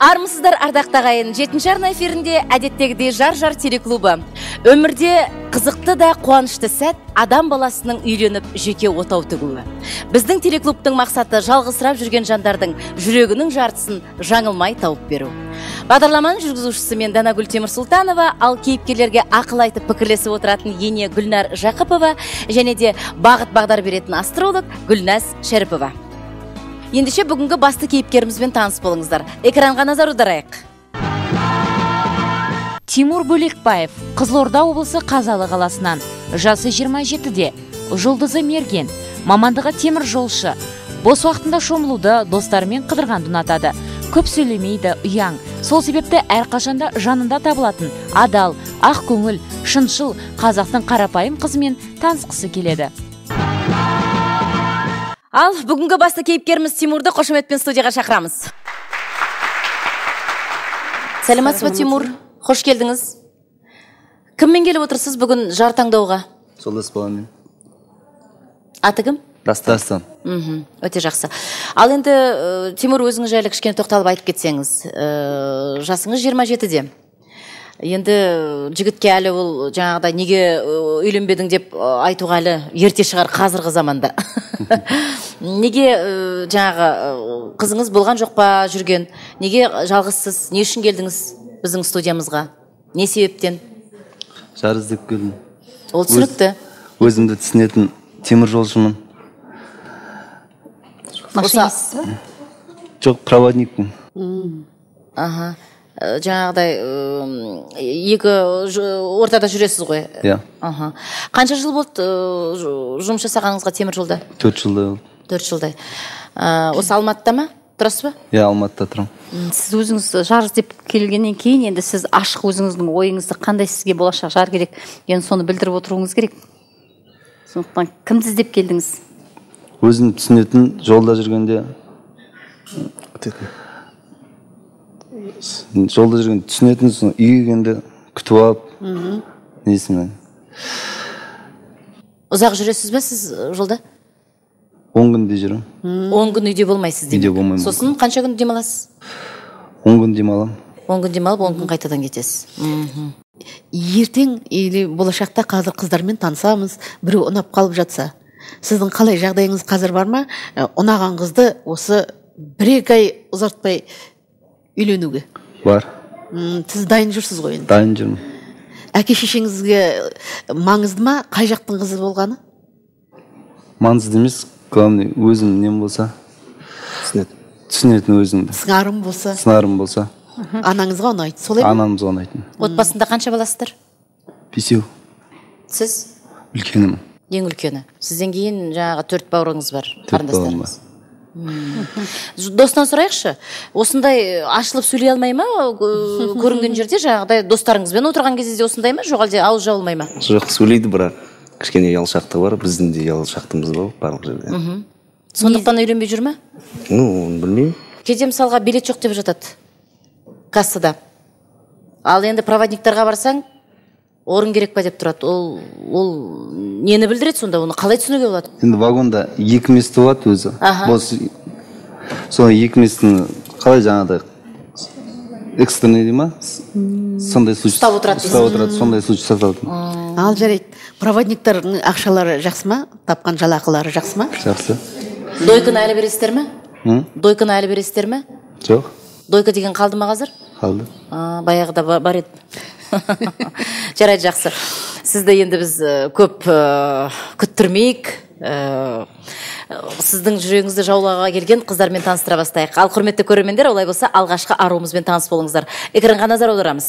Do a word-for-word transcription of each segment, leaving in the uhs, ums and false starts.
Армысыздар, ардақты ағайын. Жетінші арна эфирінде әдеттегідей жар-жар телеклубы. Өмірде қызықты да қуанышты сәт адам баласының үйленіп жеке отау тігуі. Біздің телеклубтың мақсаты жалғызсырап жүрген жандардың жүрегінің жартысын жаңылмай тауып беру. Бағдарламаның жүргізушісі мен Данагүл Темірсұлтанова, ал кейіпкерлерге ақыл айтып пікірлесіп отыратын Ене Гүлнар Жақыпова және де бағыт бағдар беретін астролог Гүлназ Шәріпова. Ендеше бүгінгі басты кейіпкерімізбен таныс болыңыздар. Экранға назар аударайық. Тимур Бөлекбаев, Қызылорда облысы Қазалы қаласынан, жасы жиырма жетіде, жұлдызы мерген, мамандығы темір жолшы. Бос уақытында шомылуды, достарымен қыдырғанды ұнатады. Көп сөйлемейді, ұяң. Сол себепті әрқашанда жанында табылатын адал, ақ көңіл, шыншыл қазақтың қарапайым қызымен танысқысы келеді. Ал бүгінгі басты кейіпкеріміз Тимурды қошеметпен студияға шақырамыз. Сәлеметсіз бе, Тимур? Қош келдіңіз. Кіммен келіп отырсыз бүгін жар таңдауға? Жолдас баламен. Аты кім? Дастан. Өте жақсы. Ал енді Тимур, өзіңіз жайлы кішкене тоқталып айтып кетсеңіз. Жасыңыз жиырма жетіде. Енді жігітке әлі ол жаңағыда неге үйленбедің деп айтуға әлі ерте шығар қазіргі заманда. Неге жаңағы қызыңыз болған жоқ па жүрген? Неге жалғызсыз? Не үшін келдіңіз біздің студиямызға? Не себептен? Жар іздеп келдім. Ол түсінікті. Өзімді түсінетін темір жолшымын. Машинистсіз ба? Жоқ, проводникпін. Аха. Жаңағыдай екі ортада жүресіз ғой? Иә. Қанша жыл болды жұмыс жасағаныңызға темір жолда? Төрт жылдай болды. Төрт жылдай. Осы Алматыда ма? Тұрасыз ба? Иә, Алматыда тұрам. Сіз өзіңіз жар іздеп келгеннен кейін енді сіз ашық өзіңіздің ойыңызды қандай сізге болашақ жар керек, енді соны білдіріп отыруыңыз керек. Сондықтан кімді іздеп келдіңіз? Өзім түсінетін, жолда жүргенде жолда жүрген түсінетін, үй келгенде күтіп алып, несімен. Ұзақ жүресіз бе сіз жолда? Он күнде жүрім. Он күн үйде болмайсыз деймін? Үйде болмаймын. Сосын қанша күн демаласыз? Он күн демалам. Он күн демалып, он күн қайтадан кетесіз. Ертең или болашақта қазір қыздармен танысамыз, біреу ұнап қалып жатса, сіздің қалай жағдайыңыз қазір бар ма? Ұнаған қызды осы бір-екі ай ұзартпай үйленуге? Бар. Сіз дайын жүрсіз ғой енді? Дайын жүрмін. Әке шешеңізге маңызды ма қай жақтың қызы болғаны? Маңызды емес, главный өзім нем болса, түсінетін өзімді. Сыңарым болса? Сыңарым болса. Анаңызға ұнайды, солай ма? Анамызға ұнайтын. Отбасында қанша баласыздар? Бесеу. Сіз? Үлкенім. Ең үлкені. Сізден кейін жаңағы төрт бауырыңыз бар, қарындастарыңыз. Достан сұрайықшы, осындай ашылып сөйлей алмай ма көрінген жерде, жаңағыдай достарыңызбен отырған кезде осындай ма, жоқ әлде ауыз жабылмай ма? Жоқ, сөйлейді, бірақ кішкене ұялшақтығы бар, біздің де ұялшақтығымыз бар барлық жерде. Сондықтан үйленбей жүр ме? Ну, білмеймін. Кейде мысалға билет жоқ деп жатады кассада. Ал енді проводниктарға барсаң, орын керек па деп тұрады. Ол ол нені білдіреді сонда, оны қалай түсінуге болады? Енді вагонда екі месті болады өзі. Соны екі местің қалай жаңағыдай экстренный дей ма? Сондай случай. Ұстап отырады. Ұстап отырады, сондай случай сақталады. Ал жарайды. Проводниктердің ақшалары жақсы ма? Тапқан жалақылары жақсы ма? Жақсы. Дойканы әлі бересіздер ме? Дойканы әлі бересіздер ме? Жоқ. Дойка деген қалды ма қазір? Қалды. Баяғыда бар еді. Жарайды, жақсы. Сізді енді біз көп күттірмейік. Сіздің жүрегіңізді жаулауға келген қыздармен таныстыра бастайық. Ал құрметті көрермендер, олай болса алғашқы аруымызбен таныс болыңыздар. Экранға назар аударамыз.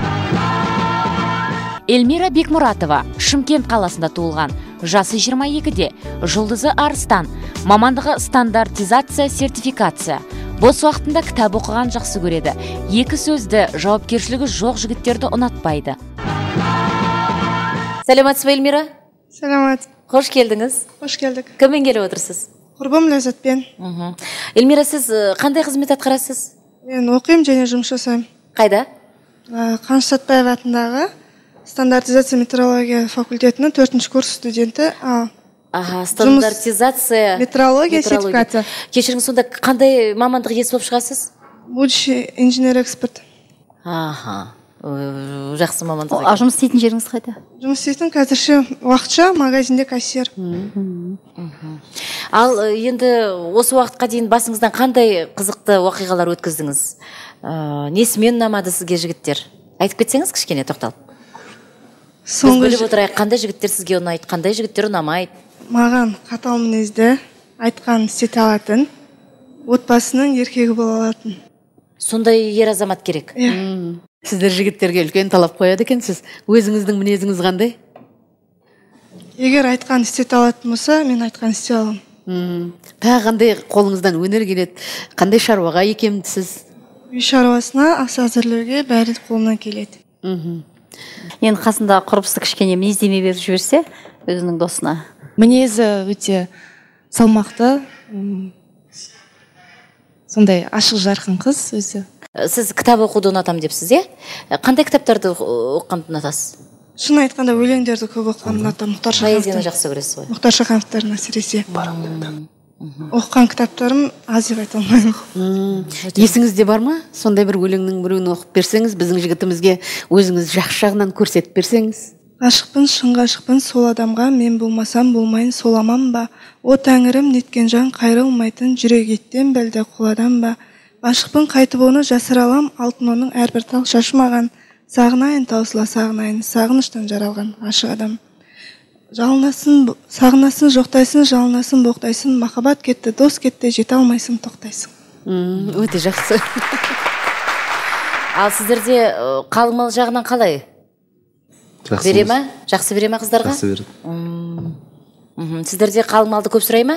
Эльмира Бекмұратова, Шымкент қаласында туылған, жасы жиырма екіде, жұлдызы Арыстан, мамандығы стандартизация, сертификация. Бос уақытында кітап оқыған жақсы көреді. Екі сөзді, жауапкершілігі жоқ жігіттерді ұнатпайды. Сәлеметсіз бе, Эльмира? Сәлемет. Қош келдіңіз. Қош келдік. Кіммен келіп отырсыз? Құрбым Ләззатпен. Эльмира, сіз қандай қызмет атқарасыз? Мен оқимын және жұмыс жасаймын. Қайда? Қаныш Сәтпаев атындағы стандартизация метрология факультетінің төртінші курс студенті. Аха, стандартизация. Метрология, сертификация. Кешіріңіз, сонда қандай мамандық иесі болып шығасыз? будущий инженер эксперт. Аха, Ö, жақсы мамандық. А жұмыс істейтін жеріңіз қайда? Жұмыс істейтін қазірше уақытша магазинде кассир. Ал енді осы уақытқа дейін басыңыздан қандай қызықты оқиғалар өткіздіңіз? Ә, несімен ұнамады сізге жігіттер? Айтып кетсеңіз кішкене тоқталып. Біз біліп отырайық, қандай жігіттер сізге ұнайды, қандай жігіттер ұнамайды? Маған қатал мінезді, айтқан істете алатын, отбасының еркегі бола алатын. Сондай ер азамат керек. Сіздер жігіттерге үлкен талап қояды екенсіз. Өзіңіздің мінезіңіз қандай? Егер айтқан істете алатын болса, мен айтқан істей аламын. Тағы қандай қолыңыздан өнер келеді? Қандай шаруаға икемдісіз? Үй шаруасына ас әзірлеуге бәрі қолынан келеді. Енді қасында құрбысы кішкене мінездеме беріп жіберсе өзінің досына. Мінезі өте салмақты, сондай ашық жарқын қыз өзі. Сіз кітап оқуды ұнатам депсіз, е? Қандай кітаптарды оққанды ұнатасыз? Шын айтқанда өлеңдерді көп оқығанды ұнатамын. Поэзияны жақсы көресіз ғой? Мұхтар Шахановтардың әсіресе. Оққан кітаптарым аз деп айта алмаймын. Есіңізде бар ма? Сондай бір өлеңнің біреуін оқып берсеңіз, біздің жігітімізге өзіңіз жақсы жағынан көрсетіп берсеңіз. Ғашықпын, шын ғашықпын сол адамға, мен болмасам болмайын соламам ба? О тәңірім, неткен жан қайрылмайтын, жүрек еттен бәлде құладан ба? Ғашықпын, қайтып оны жасыра алам, алтын оның әрбір тал шашмаған. Сағынайын, таусыла сағынайын, сағыныштан жаралған ғашық адам. Жалынасын, сағынасын, жоқтайсын, жалынасын, боқтайсын, махаббат кетті, дос кетті, жете алмайсың, тоқтайсың. Өте жақсы. Ал сіздерде қалың мал жағынан қалай? Бере ма? Жақсы бере ма қыздарға? Жақсы береді. Сіздерде қалың малды көп сұрай ма?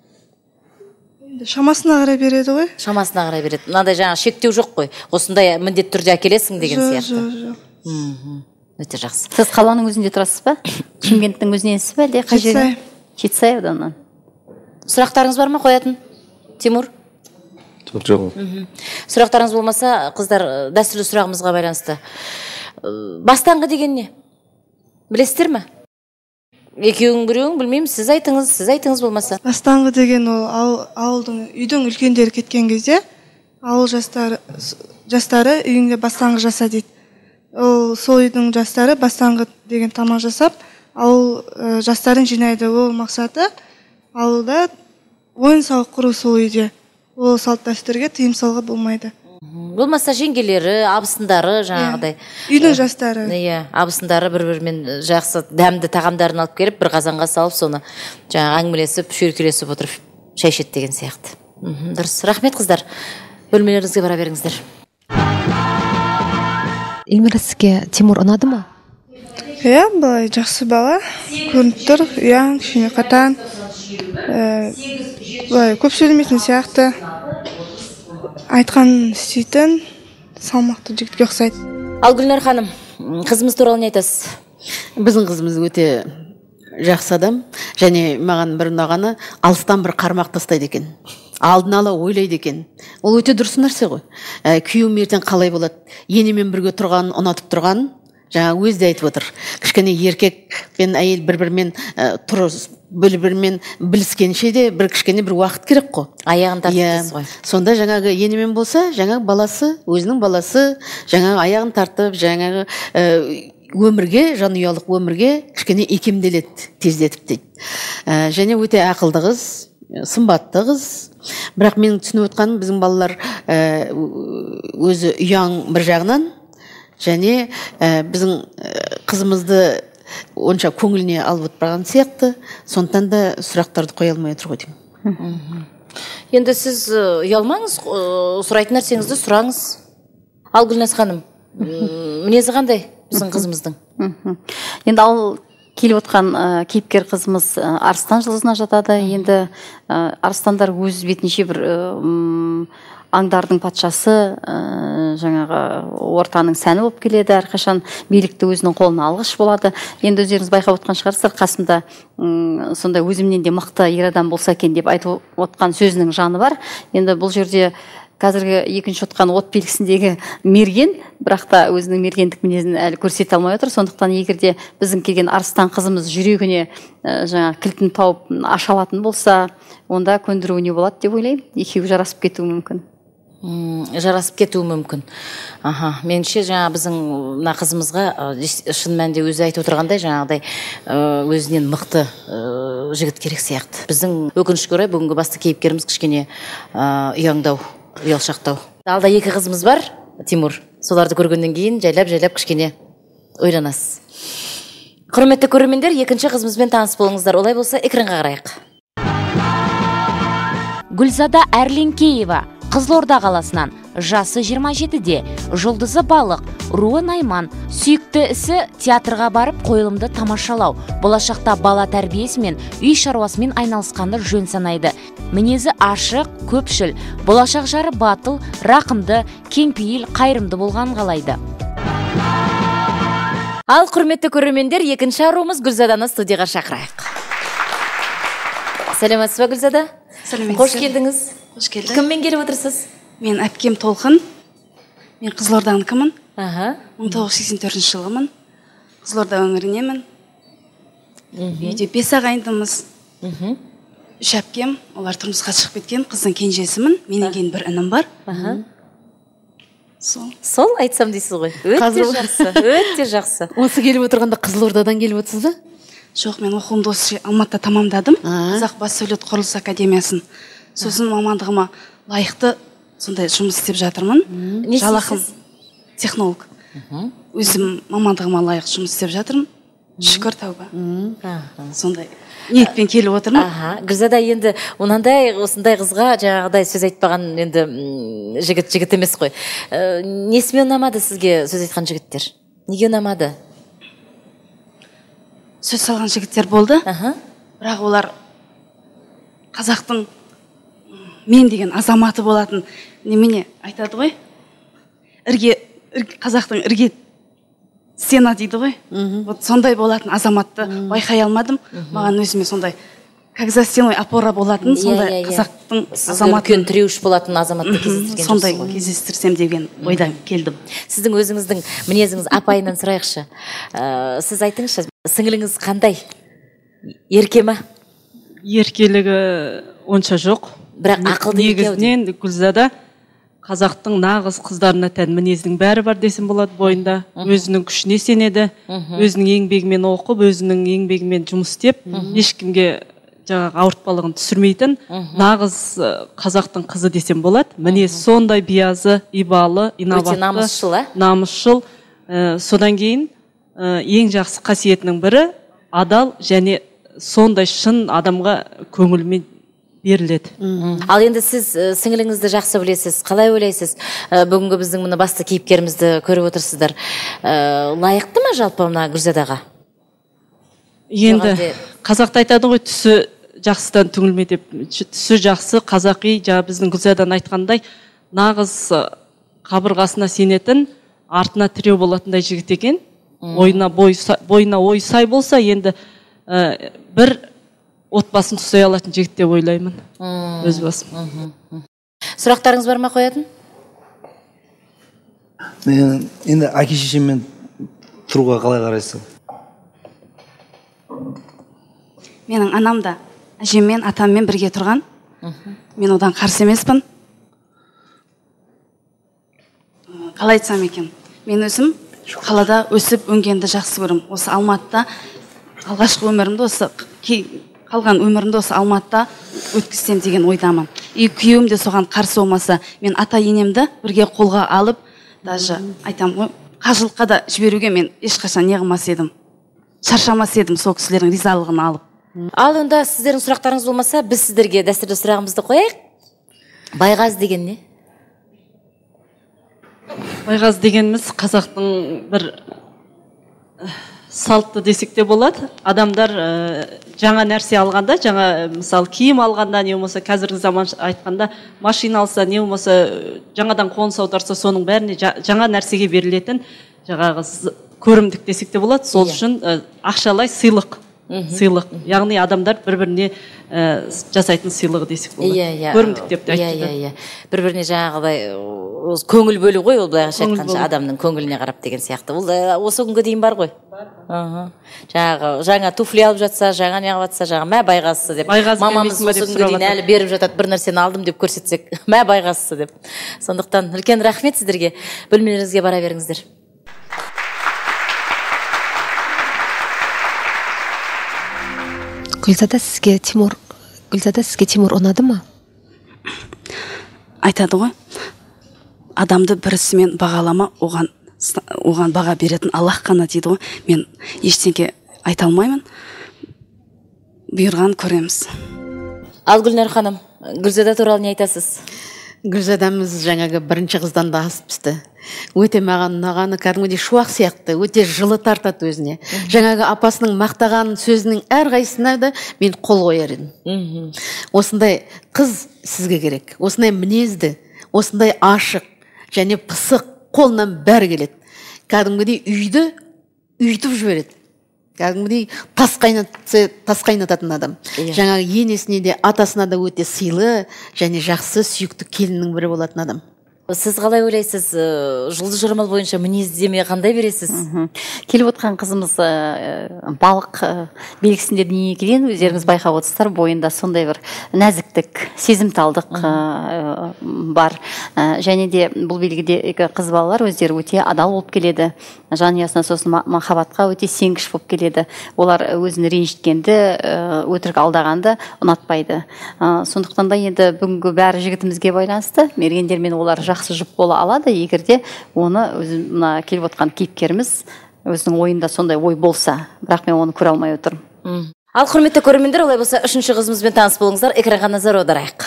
Шамасына қарай береді ғой. Шамасына қарай береді. Мынандай жаңа шектеу жоқ қой. Осындай міндетті түрде әкелесің деген сияқты. Жоқ, жоқ. Өте жақсы. Сіз қаланың өзінде тұрасыз ба? Шымкенттің өзіненсіз ба? Жетісай. Жетісай ауданынан. Сұрақтарыңыз бар ма қоятын? Тимур? Жоқ, жоқ. Сұрақтарыңыз болмаса, қыздар, дәстүрлі сұрағымызға байланысты. Бастаңғы деген не? Білесіздер ме? Екеуің біреуің білмеймін, сіз айтыңыз, сіз айтыңыз болмаса. Бастаңғы деген ол ауылдың, үйдің үлкендері кеткен кезде, ауыл жастары, жастары үйіңде бастаңғы жаса дейді. Ол сол үйдің жастары бастаңғы деген тамақ жасап, ауыл жастарын жинайды. Ол мақсаты ауылда ойын сауық құру сол үйде. Ол салт дәстүрге тыйым салуға болмайды. Болмаса жеңгелері, абысындары жаңағыдай. Үйдің жастары. Иә, абысындары бір-бірімен жақсы дәмді тағамдарын алып келіп, бір қазанға салып, соны жаңа әңгімелесіп, шүйіркелесіп отырып шай ішеді деген сияқты. Дұрыс. Рахмет қыздар. Бөлмелеріңізге бара беріңіздер. Эльмира, сізге Тимур ұнады ма? Иә, былай жақсы бала. Көрініп тұр, ұяң, кішкене қатаң. Былай көп сөйлемейтін сияқты. Айтқан істейтін, салмақты жігітке ұқсайды. Ал Гүлнар ханым, қызымыз туралы не айтасыз? Біздің қызымыз өте жақсы адам, және маған бір ұнағаны алыстан бір қармақ тастайды екен. Алдын ала ойлайды екен. Ол өте дұрыс нәрсе ғой. Күйеуім ертең қалай болады? Енемен бірге тұрғанын, ұнатып тұрғанын жаңа өзі де айтып отыр. Кішкене еркек пен әйел бір-бірімен тұрыс, бір-бірімен біліскенше де бір кішкене бір уақыт керек қой. Аяғын тартып ғой. Сонда жаңағы енемен болса, жаңағы баласы, өзінің баласы жаңағы аяғын тартып, жаңағы өмірге, жанұялық өмірге кішкене икемделеді, тездетіп дейді. Және өте ақылды қыз, сымбатты қыз. Бірақ менің түсініп отқаным, біздің балалар өзі ұяң бір жағынан, және біздің қызымызды онша көңіліне алып отырған сияқты, сондықтан да сұрақтарды қоя алмай отыр ғой деймін. Енді сіз ұялмаңыз, сұрайтын нәрсеңізді сұраңыз. Ал Гүлназ ханым, мінезі қандай біздің қызымыздың? Енді ал келіп отқан кейіпкер қызымыз Арыстан жылызына жатады. Енді арыстандар өз бетінше бір аңдардың патшасы, жаңағы ортаның сәні болып келеді, әрқашан билікті өзінің қолына алғыш болады. Енді өздеріңіз байқап отқан шығарсыздар, қасымда сондай өзімнен де мықты ер адам болса екен деп айтып отқан сөзінің жаны бар. Енді бұл жерде қазіргі екінші отқан от белгісіндегі мерген, бірақ та өзінің мергендік мінезін әлі көрсете алмай отыр. Сондықтан егерде біздің келген Арыстан қызымыз жүрегіне жаңа кілтін тауып аша алатын болса, онда көндіруіне болады деп ойлаймын. Екеуі жарасып кетуі мүмкін. жарасып кетуі мүмкін. Аха, меніңше жаңа біздің мына қызымызға шын мәнінде өзі айтып отырғандай жаңағыдай өзінен мықты жігіт керек сияқты. Біздің өкінішке орай бүгінгі басты кейіпкеріміз кішкене ұяңдау, ұялшақтау. Алда екі қызымыз бар, Тимур. Соларды көргеннен кейін жайлап-жайлап кішкене ойланасыз. Құрметті көрермендер, екінші қызымызбен таныс болыңыздар. Олай болса, экранға қарайық. Гүлзада Әрленкеева, Қызылорда қаласынан, жасы жиырма жетіде, жұлдызы балық, руы Найман, сүйікті ісі театрға барып қойылымды тамашалау, болашақта бала тәрбиесімен, үй шаруасымен айналысқанды жөн санайды. Мінезі ашық, көпшіл, болашақ жары батыл, рақымды, кеңпейіл, қайырымды болған қалайды. Ал құрметті көрермендер, екінші аруымыз Гүлзаданы студияға шақырайық. Сәлеметсіз бе, Гүлзада? Сәлеметсіз. Қош келдіңіз. Қош келді. Кіммен келіп отырсыз? Мен әпкем Толқын. Мен Қызылорданыкымын. Аха. мың тоғыз жүз сексен төртінші жылғымын. Қызылорда өңірінемін. Үйде бес ағайындымыз. Үш әпкем, олар тұрмысқа шығып кеткен, қыздың кенжесімін. Менен кейін бір інім бар. Аха. Сол. Сол айтсам дейсіз ғой. Өте жақсы, өте жақсы. Осы келіп отырғанда Қызылордадан келіп отырсыз ба? Жоқ, мен оқуымды осы Алматыда тамамдадым. Қазақ бас сәулет құрылыс академиясын. Сосын мамандығыма лайықты сондай жұмыс істеп жатырмын. Жалақым технолог. Өзім мамандығыма лайық жұмыс істеп жатырмын. Шүкір, тәуба. Сондай ниетпен келіп отырмын. Аха. Гүлзада енді онандай осындай қызға жаңағыдай сөз айтпаған енді жігіт жігіт емес қой. Несімен ұнамады сізге сөз айтқан жігіттер? Неге ұнамады? Сөз салған жігіттер болды. Бірақ олар қазақтың мен деген азаматы болатын немене айтады ғой? Ірге қазақтың ірге сена дейді ғой. Вот сондай болатын азаматты байқай алмадым. Маған өзіме сондай как за стеной опора болатын, сондай қазақтың азаматы үлкен тіреуіш болатын азаматты кездестірген. Сондай кездестірсем деген ойдан келдім. Сіздің өзіңіздің мінезіңіз апайынан сұрайықшы. Сіз айтыңызшы, сіңіліңіз қандай? Ерке ма? Еркелігі онша жоқ. Бірақ ақылды екен. Негізінен Гүлзада қазақтың нағыз қыздарына тән мінездің бәрі бар десем болады бойында. Өзінің күшіне сенеді, өзінің еңбегімен оқып, өзінің еңбегімен жұмыс істеп, ешкімге жаңағы ауыртпалығын түсірмейтін нағыз қазақтың қызы десем болады. Мінез сондай биязы, ибалы, инабатты, намысшыл, намысшыл. Содан кейін ең жақсы қасиетінің бірі адал және сондай шын адамға көңілмен беріледі. Ал енді сіз сіңіліңізді жақсы білесіз, қалай ойлайсыз? Бүгінгі біздің мұны басты кейіпкерімізді көріп отырсыздар. Лайықты ма жалпы мына Гүлзадаға? Енді қазақта айтады ғой, түсі жақсыдан түңілме деп. Түсі жақсы, қазақи, жаңа біздің Гүлзадан айтқандай, нағыз қабырғасына сенетін, артына тіреу болатындай жігіт екен. Бойына ой сай болса, енді бір отбасын тұстай алатын жігіт деп ойлаймын. Өз басым. Сұрақтарыңыз бар ма қоятын? Енді әке шешеммен тұруға қалай қарайсың? Менің анам да әжеммен, атаммен бірге тұрған. Мен одан қарсы емеспін. Қалай айтсам екен? Мен өзім қалада өсіп өңгенді жақсы көрім. Осы Алматыда алғашқы өмірімді осы қалған өмірімді осы Алматыда өткізсем деген ойдамын. И күйеуім де соған қарсы болмаса, мен ата енемді бірге қолға алып, даже айтам ғой, қажылыққа да жіберуге мен ешқашан не қылмас едім. Шаршамас едім сол кісілердің ризалығын алып. Ал онда сіздердің сұрақтарыңыз болмаса, біз сіздерге дәстүрлі сұрағымызды қояйық. Байғаз деген не? Байғаз дегеніміз қазақтың бір салтты десек те болады. Адамдар жаңа нәрсе алғанда, жаңа мысалы киім алғанда, не болмаса қазіргі заман айтқанда машина алса, не болмаса жаңадан қоныс аударса, соның бәріне жаңа нәрсеге берілетін жаңағы көрімдік десек те болады. Сол үшін ақшалай сыйлық сыйлық, яғни адамдар бір біріне жасайтын сыйлығы десек болады. Иә, иә. Көрімдік деп те Иә, айтты. иә, иә. Бір-біріне жаңағыдай көңіл бөлу ғой, ол былайша айтқанша адамның көңіліне қарап деген сияқты. Ол осы күнге дейін бар ғой. Жаңағы жаңа туфли алып жатса, жаңа не алып жатса, жаңа мә байғазысы деп. Мамамыз осы күнге дейін әлі беріп жатады, бір нәрсені алдым деп көрсетсек, мә байғазысы деп. Сондықтан үлкен рахмет сіздерге. Бөлмелеріңізге бара беріңіздер. Гүлзада сізге Тимур, Гүлзада сізге Тимур ұнады ма? Айтады ғой, адамды бірісімен бағалама, оған оған баға беретін Аллах қана дейді ғой. Мен ештеңе айта алмаймын. Бұйырған көреміз. Ал Гүлнар ханым, Гүлзада туралы не айтасыз? Гүлзадамыз жаңағы бірінші қыздан да асып түсті. Өте маған ұнағаны кәдімгідей шуақ сияқты, өте жылы тартады өзіне. Жаңағы апасының мақтаған сөзінің әрқайсысына да мен қол қояр едім. Осындай қыз сізге керек. Осындай мінезді, осындай ашық және пысық, қолынан бәрі келеді. Кәдімгідей үйді үйтіп жібереді. Кәдімгідей тас қайнатса, тас қайнататын адам. Жаңағы енесіне де, атасына да өте сыйлы және жақсы, сүйікті келіннің бірі болатын адам. Сіз қалай ойлайсыз, жұлдыз жорамал бойынша мінездеме қандай бересіз? Келіп отқан қызымыз балық белгісінде дүниеге келген, өздеріңіз байқап отырсыздар, бойында сондай бір нәзіктік, сезімталдық бар. Және де бұл белгідегі қыз балалар өздері өте адал болып келеді. Жанұясына сосын махаббатқа өте сенгіш болып келеді. Олар өзін ренжіткенді, өтірік алдағанды ұнатпайды. Сондықтан да енді бүгінгі бәрі жігітімізге байланысты. Мергендермен олар жақсы жұп бола алады, егерде оны мына келіп отқан кейіпкеріміз өзінің ойында сондай ой болса, бірақ мен оны көре алмай отырмын. Ал құрметті көрермендер, олай болса үшінші қызымызбен таныс болыңыздар, экранға назар аударайық.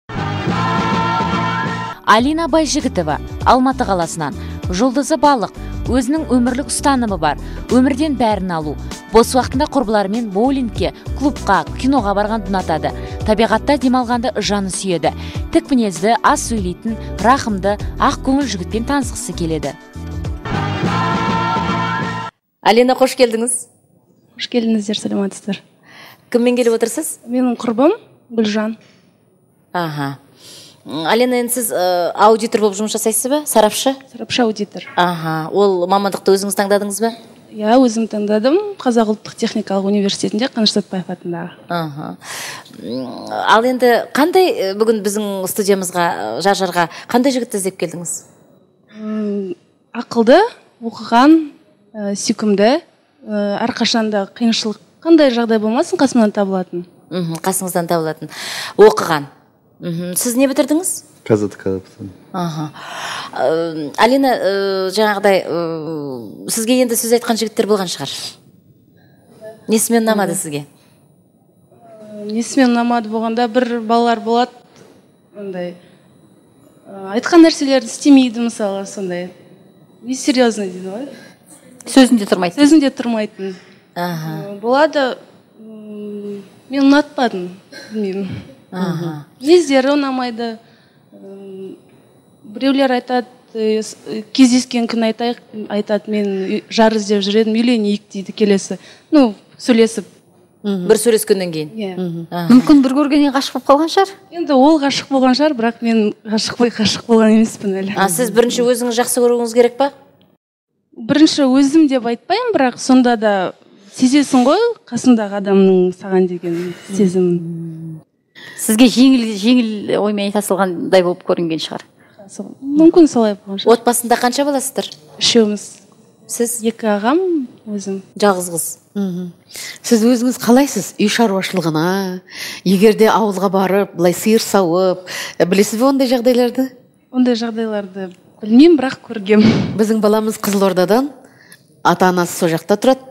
Алина Байжігітова, Алматы қаласынан. Жұлдызы балық, өзінің өмірлік ұстанымы бар, өмірден бәрін алу. Бос уақытында құрбыларымен боулингке, клубқа, киноға барған ұнатады. Табиғатта демалғанды жаны сүйеді. Тік мінезді, аз сөйлейтін, рахымды, ақ көңіл жігітпен танысқысы келеді. Алина, қош келдіңіз. Қош келдіңіздер, саламатсыздар. Кіммен келіп отырсыз? Менің құрбым Гүлжан. Аха. Алина, енді сіз аудитор болып жұмыс жасайсыз ба? Сарапшы? Сарапшы аудитор. Аха. Ол мамандықты өзіңіз таңдадыңыз ба? Иә, өзім таңдадым. Қазақ ұлттық техникалық университетінде Қаныш Сәтпаев атындағы. Аха. Ал енді қандай бүгін біздің студиямызға, жар-жарға қандай жігітті іздеп келдіңіз? Ақылды, оқыған, сүйкімді, әрқашанда қиыншылық қандай жағдай болмасын, қасымнан табылатын. Қасыңыздан табылатын. Оқыған. Сіз не бітірдіңіз? КЗТК бітірдім. Аха. Алина, жаңағыдай, сізге енді сөз айтқан жігіттер болған шығар. Несімен ұнамады сізге? Несімен ұнамады болғанда бір балалар болады, ондай айтқан нәрселерді істемейді, мысалы, сондай. Не серьезно дейді ғой? Сөзінде тұрмайтын. Сөзінде тұрмайтын. Аха. Болады, мен ұнатпадым, білмеймін. Нездері ұнамайды. Біреулер айтады, кездескен күн айтайық, айтады, мен жар іздеп жүредім, үйленейік дейді келесі. Ну, сөйлесіп. Бір сөйлескеннен кейін. Мүмкін бір көргеннен ғашық болып қалған шығар? Енді ол ғашық болған шығар, бірақ мен ғашық болған емеспін әлі. Сіз бірінші өзіңіз жақсы көруіңіз керек па? Бірінші өзім деп айтпаймын, бірақ сонда да сезесің ғой, қасындағы адамның саған деген сезімін. Сізге жеңіл оймен айта салғандай болып көрінген шығар. Мүмкін солай болған шығар. Отбасында қанша баласыздар? Үшеуміз. Сіз? Екі ағам, өзім. Жалғыз қыз. Сіз өзіңіз қалайсыз үй шаруашылығына, егерде ауылға барып, былай сиыр сауып, білесіз бе ондай жағдайларды? Ондай жағдайларды білмеймін, бірақ көргем. Біздің баламыз Қызылордадан, ата-анасы сол жақта тұрады.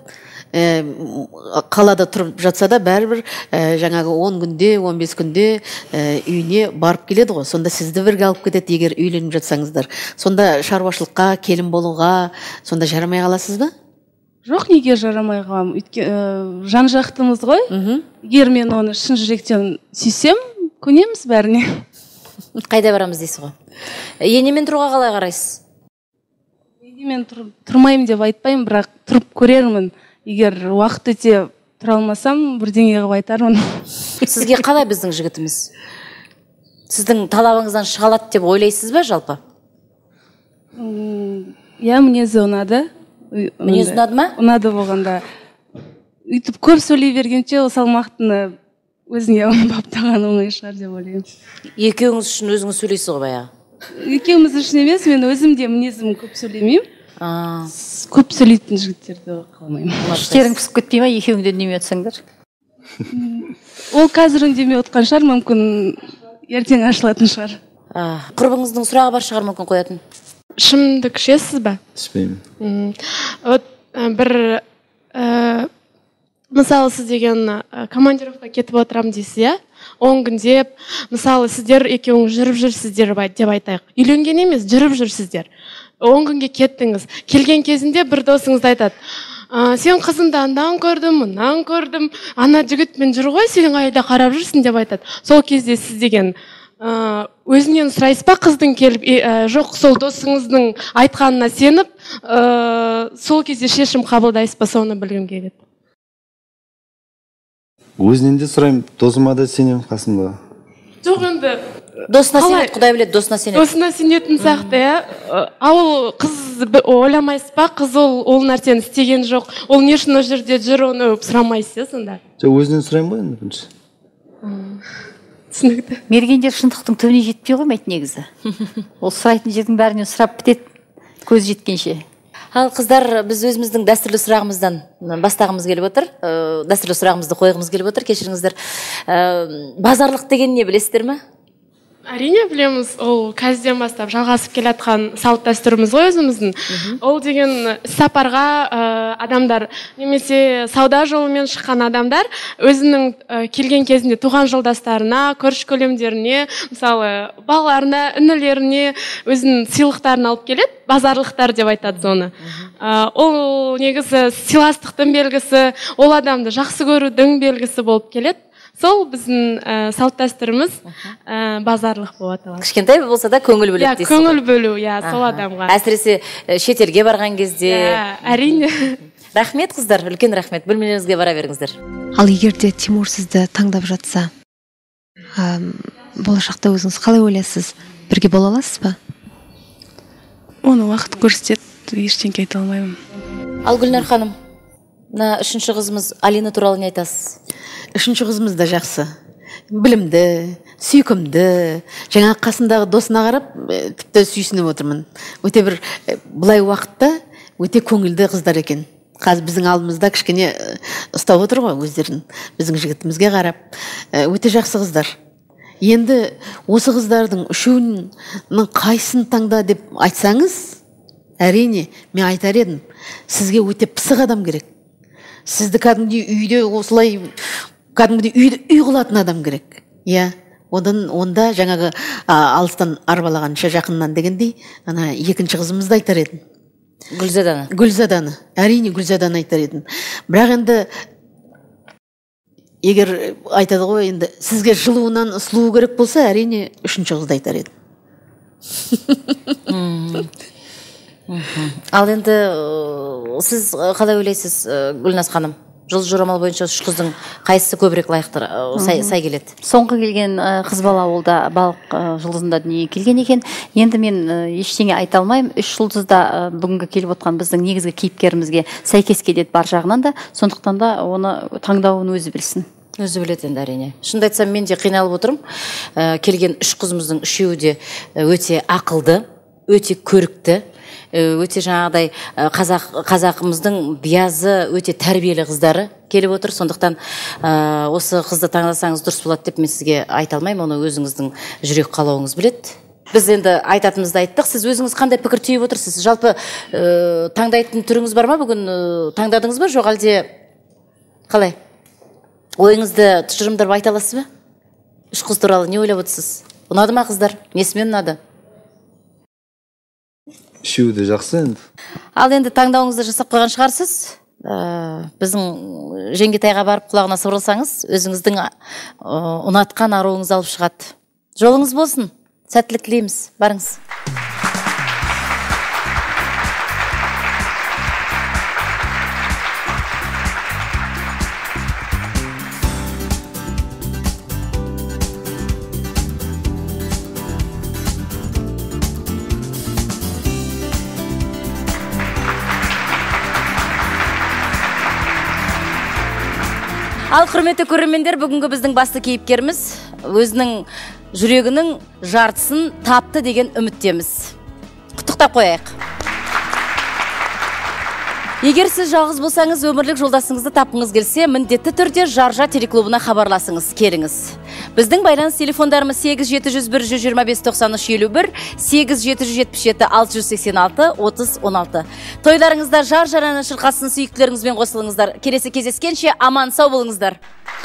Қалада тұрып жатса да бәрібір жаңағы он күнде, он бес күнде үйіне барып келеді ғой. Сонда сізді бірге алып кетеді, егер үйленіп жатсаңыздар. Сонда шаруашылыққа, келін болуға, сонда жарамай қаласыз ба? Жоқ, неге жарамай қалам? Жан жақтымыз ғой. Егер мен оны шын жүректен сүйсем, көнеміз бәріне. Қайда барамыз дейсіз ғой? Енемен тұруға қалай қарайсыз? Енемен тұрмаймын деп айтпаймын, бірақ тұрып көрермін. Егер уақыт өте тұра алмасам бірдеңе қылып айтармын. Сізге қалай біздің жігітіміз? Сіздің талабыңыздан шыға алады деп ойлайсыз ба жалпы? Иә, мінезі ұнады. Мінезі ұнады ма? Ұнады болғанда. Үйтіп көп сөйлей бергенше ол салмақтыны өзіңе баптаған оңай шығар деп ойлаймын. Екеуіңіз үшін өзіңіз сөйлейсіз ғой баяғы? Екеуіміз үшін емес, мен өзім де мінезім көп сөйлемеймін. Көп сөйлейтін жігіттерді қаламаймын. Іштерің пісіп кетпей ма, екеуің де үндемей отырсаңдар? Ол қазір үндемей отқан шығар, мүмкін ертең ашылатын шығар. Құрбыңыздың сұрағы бар шығар, мүмкін қоятын. Ішімдік ішесіз ба? Ішпеймін. Бір мысалы сіз деген командировка кетіп отырам дейсіз, иә? он күн деп, мысалы сіздер екеуің жүріп жүрсіздер деп айтайық. Үйленген емес, жүріп жүрсіздер. он күнге кеттіңіз. Келген кезінде бір досыңыз айтады: сен қызыңды андан көрдім, мұнан көрдім, ана жігітпен жүр ғой, сен қайда қарап жүрсің деп айтады. Сол кезде сіз деген өзінен сұрайсыз ба, қыздың келіп, жоқ, сол досыңыздың айтқанына сеніп, сол кезде шешім қабылдайсыз ба, соны білгім келеді. Өзінен де сұраймын, досыма да сенемін, қасымда. Жоқ, енді досына сенеді, Құдай біледі, досына сенеді. Досына сенетін сияқты, иә. Ал қыз ойламайсыз ба, қыз ол нәрсені істеген жоқ, ол не үшін ол жерде жүр, оны сұрамайсыз, сонда? Жоқ, өзінен сұраймын ғой енді бірінші. Түсінікті. Мергендер шындықтың түбіне жетпей қоймайды негізі. Ол сұрайтын жердің бәрінен сұрап бітеді, көз жеткенше. Ал қыздар, біз өзіміздің дәстүрлі сұрағымыздан бастағымыз келіп отыр. Дәстүрлі сұрағымызды қойғымыз келіп отыр, кешіріңіздер. Базарлық деген не білесіздер ме? Әрине білеміз, ол қазірден бастап жалғасып келатқан салт дәстүріміз ғой өзіміздің. Ол деген сапарға адамдар, немесе сауда жолымен шыққан адамдар өзінің келген кезінде туған жолдастарына, көрші көлемдеріне, мысалы балаларына, інілеріне өзінің сыйлықтарын алып келеді, базарлықтар деп айтады соны. Ол негізі сыйластықтың белгісі, ол адамды жақсы көрудің белгісі болып келеді. Сол біздің салт дәстүріміз базарлық болады. Кішкентай болса да көңіл бөледі дейсіз. Көңіл бөлу, иә, сол адамға. Әсіресе шетелге барған кезде. Әрине. Рахмет қыздар, үлкен рахмет. Бөлмелеріңізге бара беріңіздер. Ал егер де Тимур сізді таңдап жатса, болашақта өзіңіз қалай ойлайсыз? Бірге бола аласыз ба? Оны уақыт көрсетеді, ештеңе айта алмаймын. Ал Гүлнар ханым, мына үшінші қызымыз Алина туралы не айтасыз? Үшінші қызымыз да жақсы, білімді, сүйкімді, жаңа қасындағы досына қарап, тіпті сүйсініп отырмын. Өте бір бұлай уақытта өте көңілді қыздар екен. Қазір біздің алдымызда кішкене ұстап отыр ғой өздерін, біздің жігітімізге қарап. Өте жақсы қыздар. Енді осы қыздардың үшеуінің қайсын таңда деп айтсаңыз, әрине, мен айтар едім, сізге өте пысық адам керек. Сізді кәдімгідей үйде осылай кәдімгідей үйді үй қылатын адам керек. Иә, одан онда жаңағы алыстан арбалағанша жақыннан дегендей, ана екінші қызымызды айтар едім. Гүлзаданы. Гүлзаданы. Әрине Гүлзаданы айтар едім. Бірақ енді егер айтады ғой, енді сізге жылуынан ысылу керек болса, әрине үшінші қызды айтар едім. Ал енді сіз қалай ойлайсыз, Гүлназ ханым? Жыл жорамал бойынша үш қыздың қайсысы көбірек лайықтыр, сай келеді? Соңғы келген қыз бала ол да балық жұлдызында дүниеге келген екен. Енді мен ештеңе айта алмаймын. Үш жұлдызда бүгінгі келіп отқан біздің негізгі кейіпкерімізге сәйкес келеді бар жағынан да. Сондықтан да оны таңдауын өзі білсін. Өзі біледі енді әрине. Шынымды айтсам, мен де қиналып отырмын. Келген үш қызымыздың үшеуі де өте ақылды, өте көрікті, өте жаңағыдай қазақ қазақымыздың биязы, өте тәрбиелі қыздары келіп отыр. Сондықтан осы қызды таңдасаңыз дұрыс болады деп мен сізге айта алмаймын, оны өзіңіздің жүрек қалауыңыз біледі. Біз енді айтатынымызды айттық. Сіз өзіңіз қандай пікір түйіп отырсыз? Жалпы таңдайтын түріңіз бар ма бүгін? Таңдадыңыз ба, жоқ әлде қалай? Ойыңызды тұжырымдап айта аласыз ба? Үш қыз туралы не ойлап отырсыз? Ұнады ма қыздар? Несімен ұнады? Үшеуі де жақсы енді. Ал енді таңдауыңызды жасап қойған шығарсыз. Біздің Жеңгетайға барып құлағына сыбырласаңыз, өзіңіздің ұнатқан аруыңыз алып шығады. Жолыңыз болсын. Сәттілік тілейміз. Барыңыз. Ал құрметті көрермендер, бүгінгі біздің басты кейіпкеріміз өзінің жүрегінің жартысын тапты деген үміттеміз. Құттықтап қояйық. Егер сіз жалғыз болсаңыз, өмірлік жолдасыңызды тапқыңыз келсе, міндетті түрде Жаржа телеклубына хабарласыңыз, келіңіз. Біздің байланыс телефондарымыз сегіз жеті жүз бір жүз жиырма бес тоқсан үш елу бір, сегіз жеті жүз жетпіс жеті алты жүз сексен алты отыз он алты. Тойларыңызда жар жараны шырқасын, сүйіктілеріңізбен қосылыңыздар. Келесі кездескенше аман сау болыңыздар.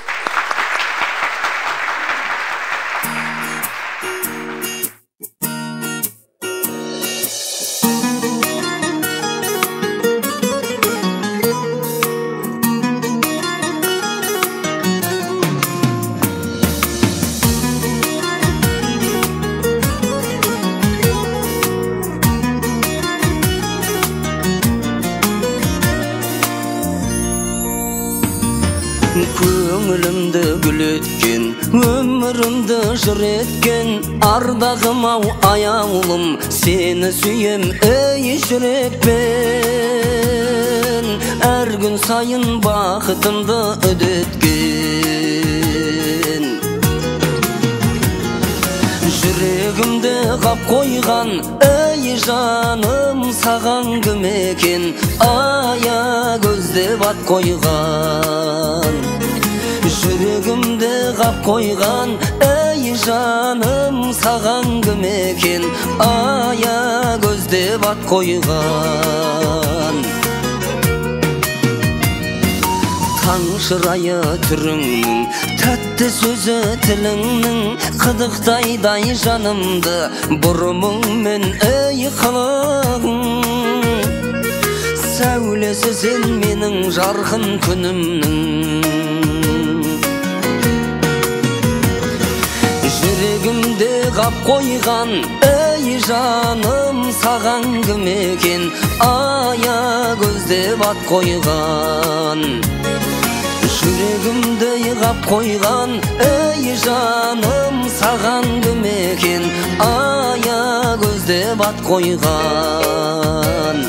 Көңілімді гүл еткен, өмірімді жыр еткен, ардағым ау аяулым, сені сүйем ей жүрекпен. Әр күн сайын бақытымды үдеткен, жүрегімді қап қойған, ей жаным саған кім екен, ая көздеп ат қойған. Жүрегімді қап қойған, ей жаным саған кім екен, ая көздеп ат қойған. Таң шырайы түріңнің, тәтті сөзі тіліңнің, қыдықтайдай жанымды бұрымыңмен ей қылығың. Сәулесі сен менің жарқын күнімнің, жүрегімде қап қойған, ей жаным саған кім екен, ая көздеп ат қойған. Жүрегімді қап қойған, ей жаным саған кім екен, ая көздеп ат қойған.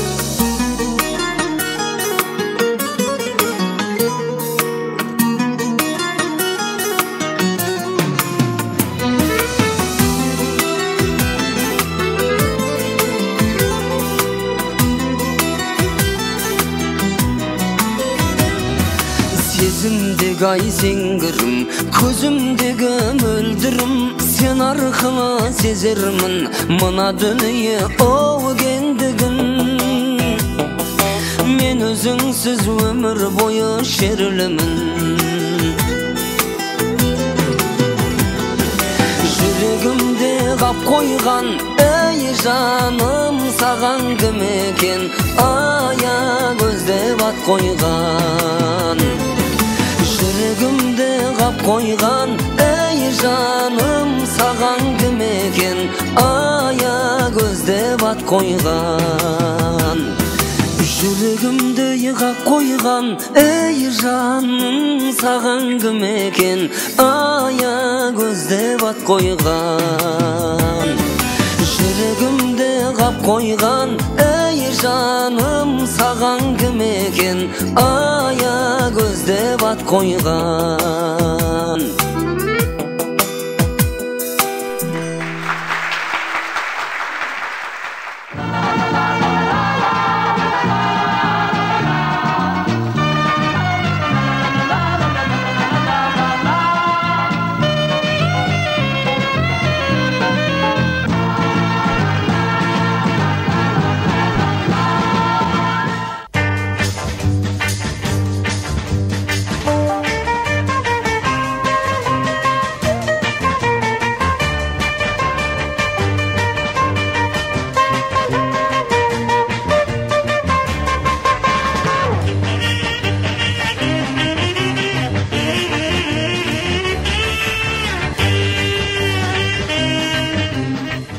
Сезімдегі ай сеңгірім, көзімдегі мөлдірім, сен арқылы сезермін мына дүние оу кендігін. Мен өзіңсіз өмір бойы шерлімін, жүрегімде қап қойған, ей жаным саған кім екен, ая көздеп ат қойған. Жүрегімді қап қойған, ей жаным саған кім екен, ая көздеп ат қойған. Жүрегімді қап қойған, ей жаным саған кім екен, ая көздеп ат қойған. Жүрегімді қап қойған, ей жаным саған кім екен, ая көздеп ат қойған.